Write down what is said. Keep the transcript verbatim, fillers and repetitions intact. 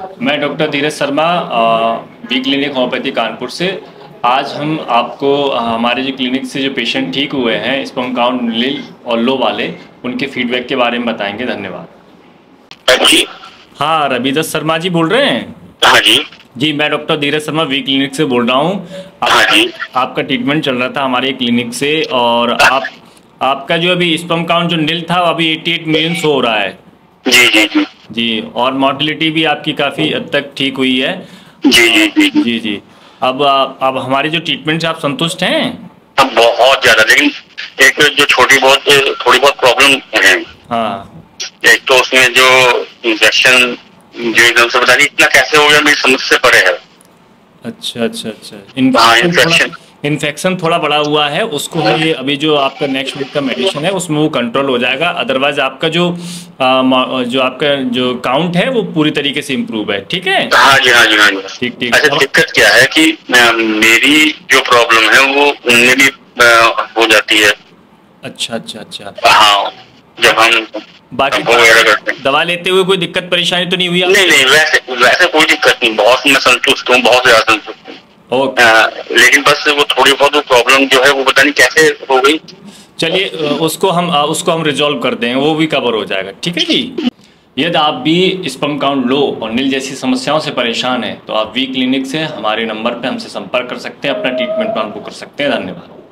मैं doctor Dheeraj Sharma V clinic homeopathy Kanpur से। आज हम आपको अ, हमारे जो क्लिनिक से जो पेशेंट ठीक हुए हैं स्पर्म काउंट नील और लो वाले, उनके फीडबैक के बारे में बताएंगे। धन्यवाद। जी। हाँ, रविदास शर्मा जी बोल रहे हैं? हाँ जी। जी, मैं doctor Dheeraj Sharma V clinic से बोल रहा हूँ। हाँ जी। आपका ट्रीटमेंट चल रहा था हमारे क्लिनिक से, और आप आपका जो अभी स्पर्म काउंट जो नील था वो अभी अट्ठासी मिलियन हो रहा है। जी जी जी जी, और मोर्टेलिटी भी आपकी काफ़ी हद तक ठीक हुई है। जी जी जी जी जी। अब अब हमारे जो ट्रीटमेंट से आप संतुष्ट हैं? अब बहुत ज्यादा, लेकिन एक जो छोटी बहुत थोड़ी बहुत प्रॉब्लम है। हाँ। एक तो उसमें जो इंजेक्शन जो एकदम से बता नहीं इतना कैसे हो गया, मेरी समझ से परे है। अच्छा अच्छा अच्छा। हाँ, इन्फेक्शन थोड़ा इन्फेक्शन। इन्फेक्शन थोड़ा बढ़ा हुआ है, उसको ये अभी जो आपका नेक्स्ट वीक का मेडिसिन है उसमें वो कंट्रोल हो जाएगा। अदरवाइज आपका जो आ, मा- जो आपका जो काउंट है वो पूरी तरीके से इम्प्रूव है। ठीक है। हाँ जी हाँ जी हाँ जी। ठीक ठीक। अच्छा, अब दिक्कत क्या है कि अ, मेरी जो प्रॉब्लम है वो उनमें भी अ, हो जाती है। अच्छा अच्छा अच्छा। हाँ, जब हम बाकी वो वगैरह करते हैं। दवा लेते हुए कोई दिक्कत परेशानी तो नहीं हुई नहीं आपको? नहीं, वैसे वैसे कोई दिक्कत नहीं, बहुत मैं संतुष्ट हूँ, बहुत ज्यादा संतुष्ट हूँ। ओके। अ, लेकिन बस वो थोड़ी बहुत वो प्रॉब्लम जो है वो पता नहीं कैसे हो गई। चलिए, अ, उसको हम अ, उसको हम रिजॉल्व कर देंगे, वो भी कवर हो जाएगा। ठीक है जी। यदि आप भी स्पर्म काउंट लो और नील जैसी समस्याओं से परेशान हैं तो आप वी क्लिनिक से हमारे नंबर पे हमसे संपर्क कर सकते हैं, अपना ट्रीटमेंट प्लान बुक कर सकते हैं। धन्यवाद।